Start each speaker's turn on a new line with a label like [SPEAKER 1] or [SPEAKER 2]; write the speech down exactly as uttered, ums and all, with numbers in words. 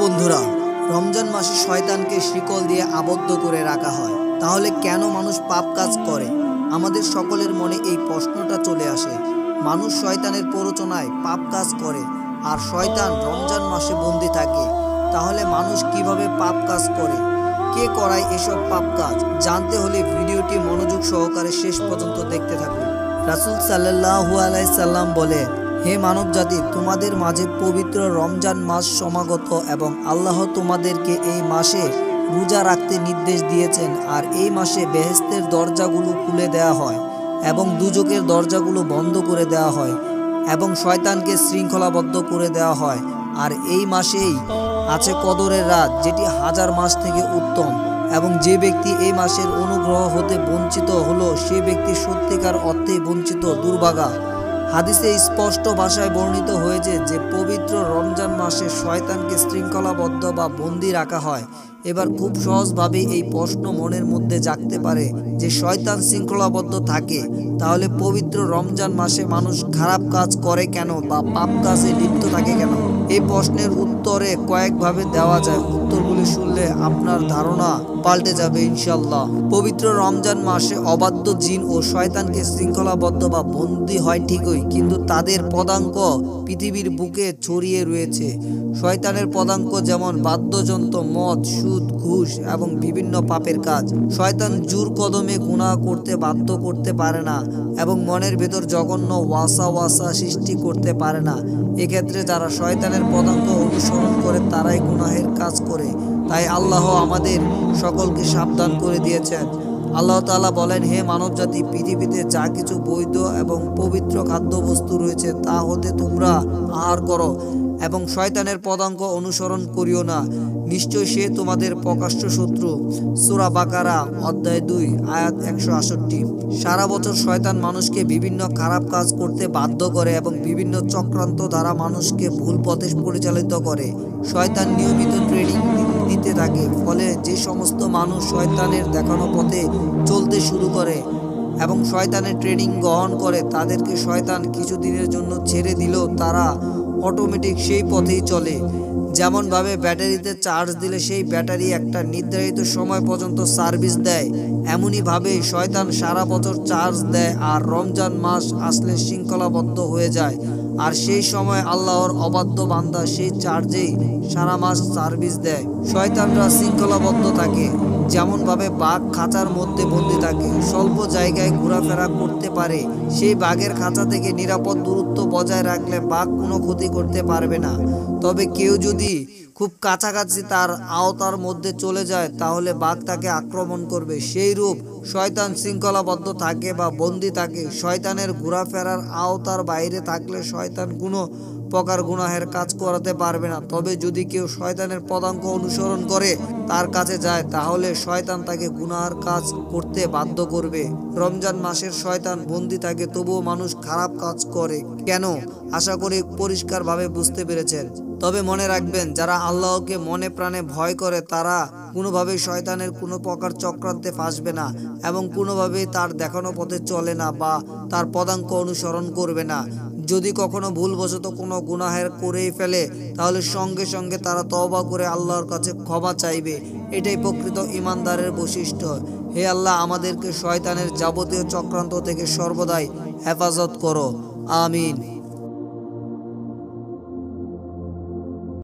[SPEAKER 1] বন্ধুরা, রমজান মাসে শয়তানকে শিকল দিয়ে আবদ্ধ করে রাখা হয়, তাহলে কেন মানুষ পাপ কাজ করে? আমাদের সকলের মনে এই প্রশ্নটা চলে আসে। মানুষ শয়তানের প্ররোচনায় পাপ কাজ করে, আর শয়তান রমজান মাসে বন্দী থাকে। তাহলে মানুষ কিভাবে পাপ কাজ করে? কে করায় এসব পাপ কাজ? জানতে হলে ভিডিওটি মনোযোগ সহকারে শেষ পর্যন্ত দেখতে থাকুন। রাসূল সাল্লাল্লাহু আলাইহি সাল্লাম বলে, হে মানব জাতি, তোমাদের মাঝে পবিত্র রমজান মাস সমাগত এবং আল্লাহ তোমাদেরকে এই মাসে রোজা রাখতে নির্দেশ দিয়েছেন। আর এই মাসে বেহেশতের দরজাগুলো খুলে দেওয়া হয় এবং দুজকের দরজাগুলো বন্ধ করে দেওয়া হয় এবং শয়তানকে শৃঙ্খলাবদ্ধ করে দেওয়া হয়। আর এই মাসেই আছে কদরের রাত, যেটি হাজার মাস থেকে উত্তম। এবং যে ব্যক্তি এই মাসের অনুগ্রহ হতে বঞ্চিত হলো, সে ব্যক্তি সত্যিকার অর্থেই বঞ্চিত, দুর্ভাগা। হাদিসে স্পষ্ট ভাষায় বর্ণিত হয়েছে যে পবিত্র রমজান মাসে শয়তানকে শৃঙ্খলাবদ্ধ বা বন্দী রাখা হয়। এবার খুব সহজভাবে এই প্রশ্ন মনের মধ্যে জাগতে পারে যে শয়তান শৃঙ্খলাবদ্ধ থাকে, তাহলে পবিত্র রমজান মাসে মানুষ খারাপ কাজ করে কেন বা পাপ কাজে লিপ্ত থাকে কেন? এই প্রশ্নের উত্তরে কয়েকভাবে দেওয়া যায়। উত্তরগুলি শুনলে আপনার ধারণা পাল্টে যাবে ইনশাল্লাহ। পবিত্র রমজান মাসে অবাধ্য জিন ও শয়তানকে শৃঙ্খলাবদ্ধ বা বন্দী হয় ঠিকই, কিন্তু তাদের পদাঙ্ক পৃথিবীর বুকে ছড়িয়ে রয়েছে। শয়তানের পদাঙ্ক যেমন বাদ্যযন্ত্র, মদ, সুদ, ঘুষ এবং বিভিন্ন পাপের কাজ। শয়তান জোর কদমে গুনাহ করতে বাধ্য করতে পারে না এবং মনের ভেতর জঘন্য ওয়াসা ওয়াসা সৃষ্টি করতে পারে না। এক্ষেত্রে যারা শয়তানের পদাঙ্ক অনুসরণ করে তারাই গুনাহের কাজ করে। তাই আল্লাহ আমাদের সকলকে সাবধান করে দিয়েছেন। আল্লাহ তাআলা বলেন, হে মানবজাতি, পৃথিবীতে যা কিছু বৈধ এবং পবিত্র খাদ্যবস্তু রয়েছে তা হতে তোমরা আহার করো এবং শয়তানের পদাঙ্ক অনুসরণ করিও না, নিশ্চয় সে তোমাদের প্রকাশ্য শত্রু। সূরা বাকারা অধ্যায় দুই আয়াত একশো আটষট্টি। সারা বছর শয়তান মানুষকে বিভিন্ন খারাপ কাজ করতে বাধ্য করে এবং বিভিন্ন চক্রান্ত দ্বারা মানুষকে ভুল পথে পরিচালিত করে। শয়তান নিয়মিত ট্রেনিং দিতে থাকে, ফলে যে সমস্ত মানুষ শয়তানের দেখানো পথে চলতে শুরু করে এবং শয়তানের ট্রেনিং গ্রহণ করে, তাদেরকে শয়তান কিছুদিনের জন্য ছেড়ে দিলেও তারা অটোমেটিক সেই পথেই চলে। যেমনভাবে ব্যাটারিতে চার্জ দিলে সেই ব্যাটারি একটা নির্ধারিত সময় পর্যন্ত সার্ভিস দেয়, এমনইভাবে শয়তান সারা বছর চার্জ দেয় আর রমজান মাস আসলে শৃঙ্খলাবদ্ধ হয়ে যায়। আর সেই সময় আল্লাহর অবাধ্য বান্দা সেই চার্জেই সারা মাস সার্ভিস দেয়। শয়তানরা শৃঙ্খলাবদ্ধ থাকে, যেমনভাবে বাঘ খাঁচার মধ্যে বন্দী থাকে, স্বল্প জায়গায় ঘোরাফেরা করতে পারে। সেই বাঘের খাঁচা থেকে নিরাপদ দূরত্ব বজায় রাখলে বাঘ কোনো ক্ষতি করতে পারবে না। তবে কেউ যদি খুব কাছাকাছি তার আওতার মধ্যে চলে যায়, তাহলে বাঘ তাকে আক্রমণ করবে। সেই রূপ শয়তান শৃঙ্খলাবদ্ধ থাকে বা বন্দী থাকে। শয়তানের ঘোরাফেরার আওতার বাইরে থাকলে শয়তান কোনো প্রকার গুনাহের কাজ করাতে পারবে না। তবে যদি কেউ শয়তানের পদাঙ্ক অনুসরণ করে তার কাছে যায়, তাহলে শয়তান তাকে গুনাহের কাজ করতে বাধ্য করবে। রমজান মাসের শয়তান বন্দী থাকে, তবুও মানুষ খারাপ কাজ করে কেন? আশা করি পরিষ্কারভাবে বুঝতে পেরেছেন। তবে মনে রাখবেন, যারা আল্লাহকে মনে প্রাণে ভয় করে তারা কোনোভাবেই শয়তানের কোনো প্রকার চক্রান্তে ফাঁসবে না এবং কোনোভাবেই তার দেখানো পথে চলে না বা তার পদাঙ্ক অনুসরণ করবে না। যদি কখনো ভুলবশত কোনো গুনাহের করেই ফেলে, তাহলে সঙ্গে সঙ্গে তারা তওবা করে আল্লাহর কাছে ক্ষমা চাইবে। এটাই প্রকৃত ঈমানদারের বৈশিষ্ট্য। হে আল্লাহ, আমাদেরকে শয়তানের যাবতীয় চক্রান্ত থেকে সর্বদাই হেফাজত করো। আমিন।